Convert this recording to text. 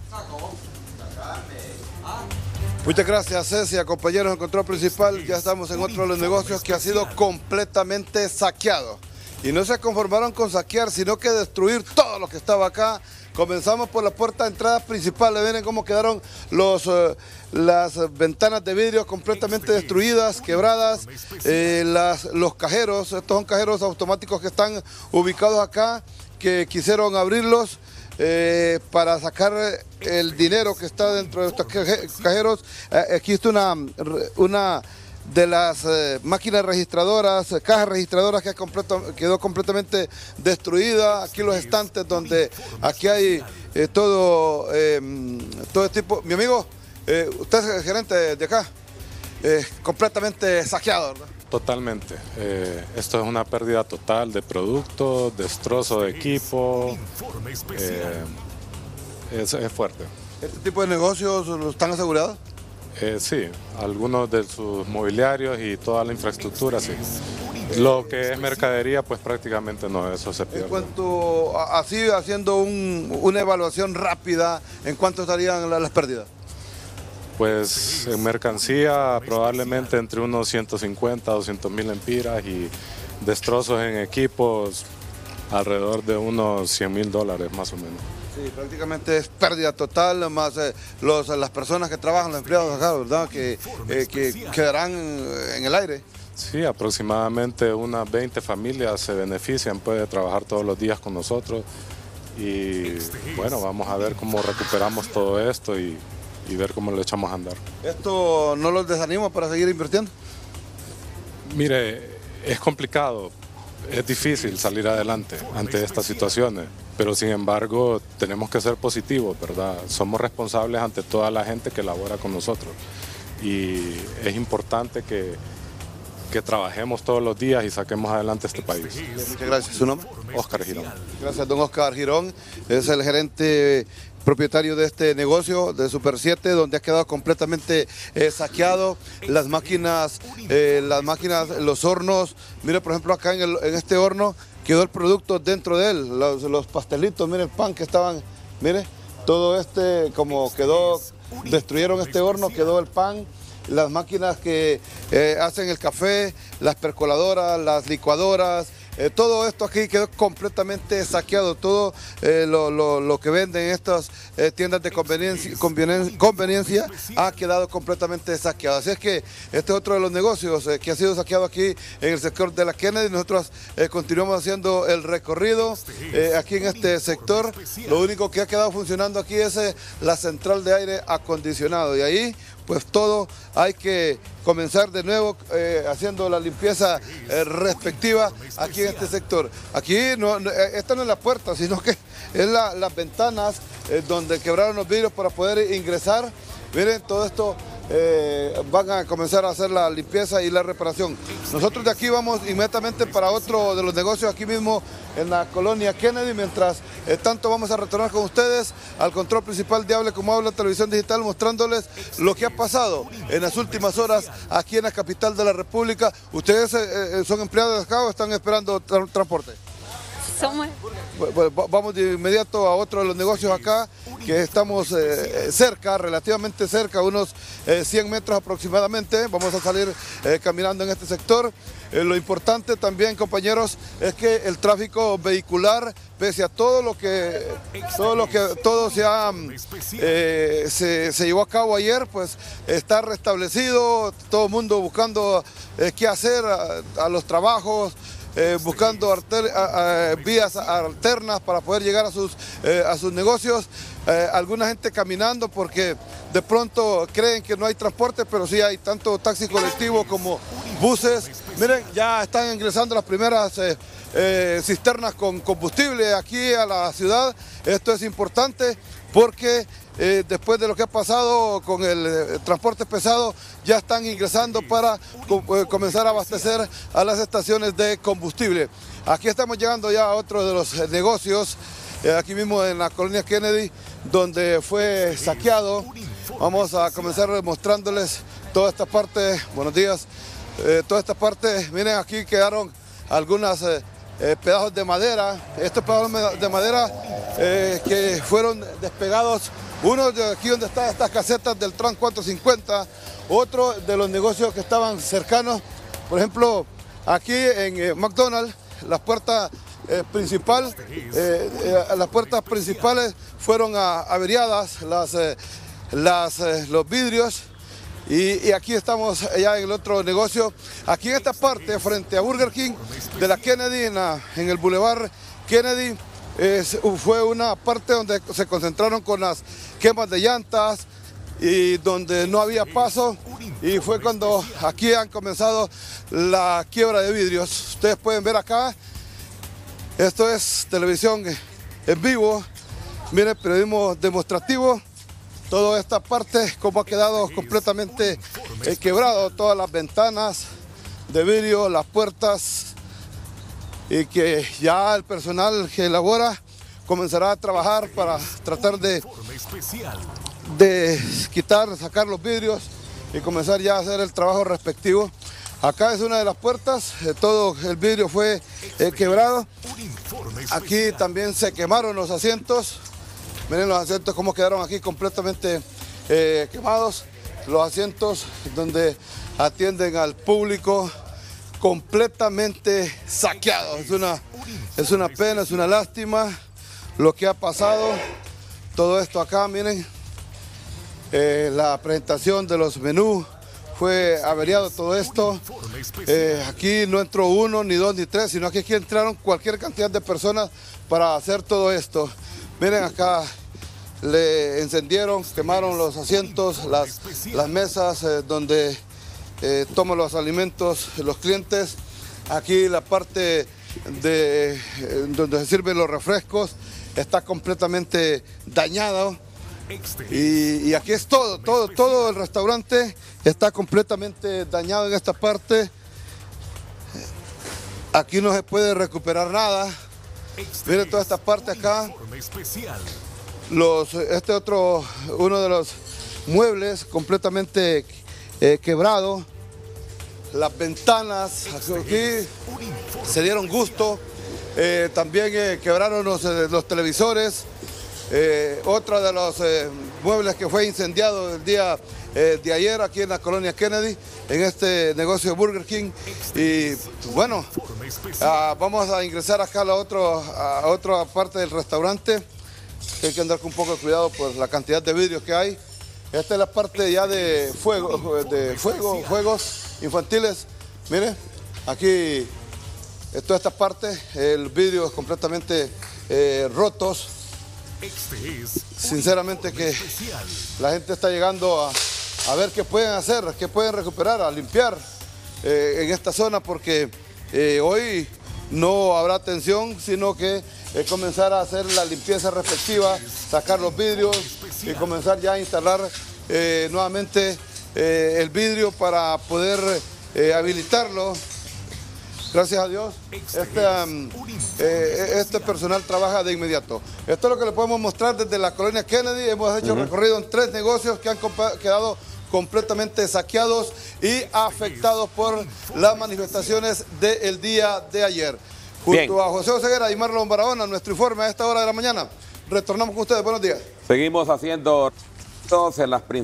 Muchas gracias, Cecia, compañeros en Control Principal. Ya estamos en otro de los negocios que ha sido completamente saqueado. Y no se conformaron con saquear, sino que destruir todo lo que estaba acá. Comenzamos por la puerta de entrada principal. Miren cómo quedaron las ventanas de vidrio completamente destruidas, quebradas. Los cajeros, estos son cajeros automáticos que están ubicados acá, que quisieron abrirlos para sacar el dinero que está dentro de estos cajeros. Aquí está una de las máquinas registradoras, cajas registradoras que quedó completamente destruida. Aquí los estantes donde aquí hay todo tipo. Mi amigo, usted es el gerente de acá, completamente saqueado, ¿verdad? Totalmente. Esto es una pérdida total de productos, destrozo de equipo. Es fuerte. ¿Este tipo de negocios los están asegurados? Sí, algunos de sus mobiliarios y toda la infraestructura, sí. Lo que es mercadería, pues prácticamente no, eso se pierde. En cuanto, así haciendo una evaluación rápida, ¿en cuánto estarían las pérdidas? Pues en mercancía probablemente entre unos 150 a 200 mil empiras y destrozos en equipos alrededor de unos $100,000 más o menos. Sí, prácticamente es pérdida total, más las personas que trabajan, los empleados acá, ¿verdad? Que quedarán en el aire. Sí, aproximadamente unas 20 familias se benefician, puede trabajar todos los días con nosotros y bueno, vamos a ver cómo recuperamos todo esto y ver cómo lo echamos a andar. ¿Esto no los desanima para seguir invirtiendo? Mire, es complicado, es difícil salir adelante ante estas situaciones, pero sin embargo tenemos que ser positivos, ¿verdad? Somos responsables ante toda la gente que labora con nosotros y es importante que trabajemos todos los días y saquemos adelante este país. Muchas gracias. ¿Su nombre? Óscar Girón. Gracias, don Óscar Girón. Es el gerente propietario de este negocio de Super 7, donde ha quedado completamente saqueado. Las máquinas, los hornos. Mire, por ejemplo, acá en este horno quedó el producto dentro de él. Los pastelitos, mire el pan que estaban, mire, todo como quedó, destruyeron este horno, quedó el pan. Las máquinas que hacen el café, las percoladoras, las licuadoras, todo esto aquí quedó completamente saqueado. Todo lo que venden en estas tiendas de conveniencia ha quedado completamente saqueado. Así es que este es otro de los negocios que ha sido saqueado aquí en el sector de la Kennedy. Nosotros continuamos haciendo el recorrido aquí en este sector. Lo único que ha quedado funcionando aquí es la central de aire acondicionado, y ahí pues todo hay que comenzar de nuevo haciendo la limpieza respectiva aquí en este sector. Aquí esta no es la puerta, sino que es las ventanas donde quebraron los vidrios para poder ingresar. Miren, todo esto van a comenzar a hacer la limpieza y la reparación. Nosotros de aquí vamos inmediatamente para otro de los negocios aquí mismo en la colonia Kennedy. Mientras tanto vamos a retornar con ustedes al control principal de Hable Como Habla Televisión Digital, mostrándoles lo que ha pasado en las últimas horas aquí en la capital de la República. ¿Ustedes son empleados de acá o están esperando transporte? Somos. Vamos de inmediato a otro de los negocios acá, que estamos cerca, relativamente cerca, unos 100 metros aproximadamente. Vamos a salir caminando en este sector. Lo importante también, compañeros, es que el tráfico vehicular, pese a todo se llevó a cabo ayer, pues está restablecido. Todo el mundo buscando qué hacer a los trabajos, buscando vías alternas para poder llegar a sus negocios. Alguna gente caminando porque de pronto creen que no hay transporte, pero sí hay tanto taxi colectivo como buses. Miren, ya están ingresando las primeras cisternas con combustible aquí a la ciudad. Esto es importante porque después de lo que ha pasado con el transporte pesado, ya están ingresando para comenzar a abastecer a las estaciones de combustible. Aquí estamos llegando ya a otro de los negocios, aquí mismo en la colonia Kennedy, donde fue saqueado. Vamos a comenzar mostrándoles toda esta parte. Buenos días. Toda esta parte, miren, aquí quedaron algunos pedazos de madera. Estos pedazos de madera que fueron despegados. Uno de aquí donde están estas casetas del Trans 450, otro de los negocios que estaban cercanos. Por ejemplo, aquí en McDonald's, las puertas principales fueron averiadas, los vidrios. Y aquí estamos ya en el otro negocio. Aquí en esta parte, frente a Burger King de la Kennedy, en el Boulevard Kennedy, fue una parte donde se concentraron con las quemas de llantas y donde no había paso. Y fue cuando aquí han comenzado la quiebra de vidrios. Ustedes pueden ver acá, esto es televisión en vivo. Miren, periodismo demostrativo. Toda esta parte, como ha quedado completamente quebrado, todas las ventanas de vidrio, las puertas, y que ya el personal que elabora comenzará a trabajar para tratar de sacar los vidrios y comenzar ya a hacer el trabajo respectivo. Acá es una de las puertas, todo el vidrio fue quebrado. Aquí también se quemaron los asientos. Miren los asientos como quedaron aquí completamente quemados. Los asientos donde atienden al público completamente saqueados. Es una pena, es una lástima lo que ha pasado. Todo esto acá, miren, la presentación de los menús fue averiado todo esto. Aquí no entró uno, ni dos, ni tres, sino que aquí entraron cualquier cantidad de personas para hacer todo esto. Miren acá, le encendieron, quemaron los asientos, las mesas donde toman los alimentos los clientes. Aquí la parte donde se sirven los refrescos está completamente dañado. Y aquí es todo el restaurante está completamente dañado en esta parte. Aquí no se puede recuperar nada. Miren toda esta parte acá. Uno de los muebles completamente quebrado. Las ventanas aquí se dieron gusto. También quebraron los televisores. Otro de los muebles que fue incendiado el día de ayer aquí en la colonia Kennedy, en este negocio de Burger King. Y bueno, vamos a ingresar acá a otra parte del restaurante. Hay que andar con un poco de cuidado por la cantidad de vidrios que hay. Esta es la parte ya de juegos infantiles. Miren, aquí, toda esta parte, el vidrio es completamente rotos. Sinceramente que la gente está llegando a ver qué pueden hacer, qué pueden recuperar, a limpiar en esta zona, porque hoy no habrá atención, sino que comenzar a hacer la limpieza respectiva, sacar los vidrios y comenzar ya a instalar nuevamente el vidrio para poder habilitarlo. Gracias a Dios, este personal trabaja de inmediato. Esto es lo que le podemos mostrar desde la colonia Kennedy. Hemos hecho recorrido en 3 negocios que han quedado completamente saqueados y afectados por las manifestaciones del día de ayer. Junto a José Oseguera y Marlon Barahona, nuestro informe a esta hora de la mañana. Retornamos con ustedes. Buenos días. Seguimos haciendo en las